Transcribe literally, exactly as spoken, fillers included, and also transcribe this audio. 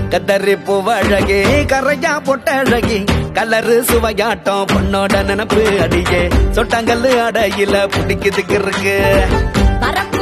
கத்தரி பூவழகி கரையா பொட்டழகி கலரு சுவையாட்டம் பொண்ணோட நினப்பு அடியே சொட்டாங்கல்லு அடையில பிடிக்குதுக்கு இருக்கு